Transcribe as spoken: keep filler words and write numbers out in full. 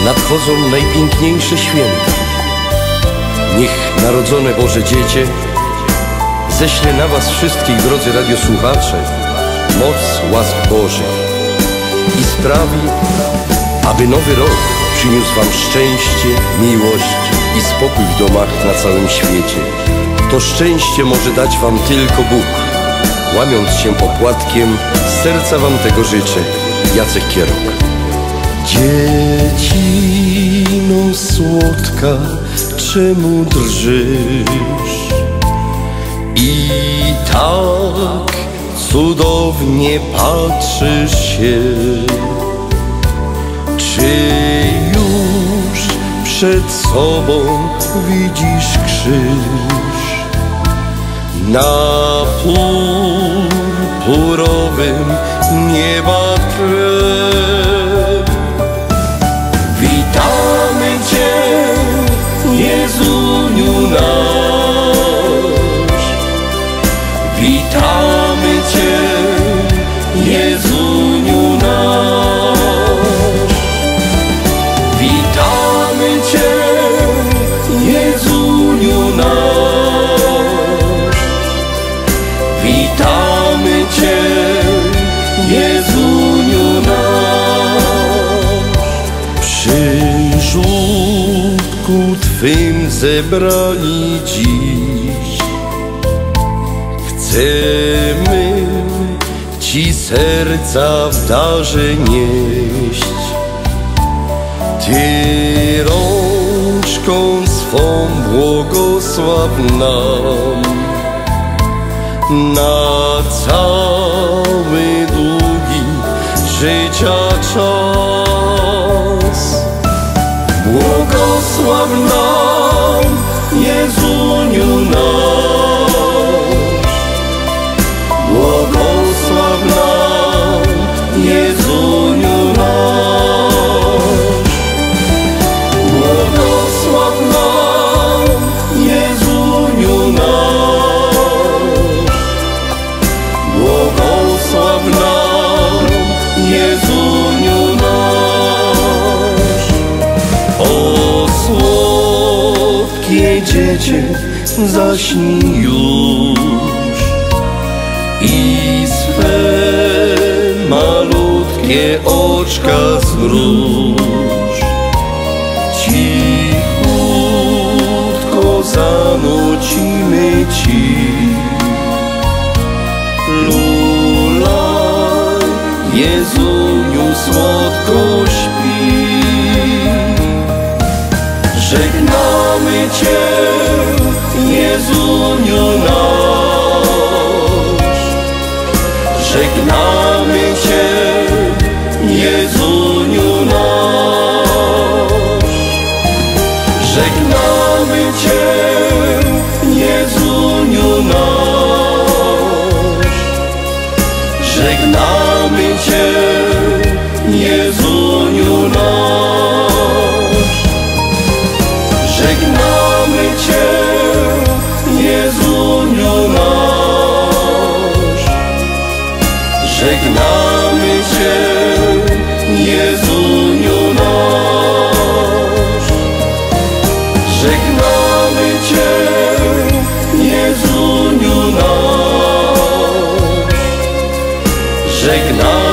nadchodzą najpiękniejsze święta. Niech Narodzone Boże Dziecię ześle na was wszystkich, drodzy radiosłuchacze, moc łask Bożych i sprawi, aby nowy rok przyniósł wam szczęście, miłość i spokój w domach na całym świecie. To szczęście może dać wam tylko Bóg. Łamiąc się popłatkiem, z serca wam tego życzę. Jacek Kierok. Dziecino słodka, czemu drżysz i tak cudownie patrzysz się? Czy już przed sobą widzisz krzyż na purpurowym nieba tle? Witamy Cię, Jezuniu nasz. Witamy Cię, Jezuniu nasz. Witamy Cię, Jezuniu nasz. Witamy Cię, Jezuniu nasz. Przy żłóbku Twym zebrani dziś chcemy Ci serca w darze nieść. Ty rączką swą błogosław nam na cały długi życia czas. Błogosław nam, Jezuniu nasz. Błogosław nam, Jezuniu nasz. Błogosław nam, Jezuniu nasz. Błogosław nam, Jezuniu nasz. O słodkie dziecię, zaśnij już i swe malutkie oczka zmruż. Cichutko zanucimy Ci. Lulaj, Jezuniu, słodko śpi. Żegnamy Cię, Jezuniu nasz. Żegnamy Cię, Jezuniu nasz. Żegnamy Cię, Jezuniu nasz. Żegnamy Cię, Jezuniu nasz. Żegnamy Cię, Jezuniu nasz. Żegnamy Cię, Jezuniu nasz. Żegnamy Cię, Jezuniu nasz. Żegnamy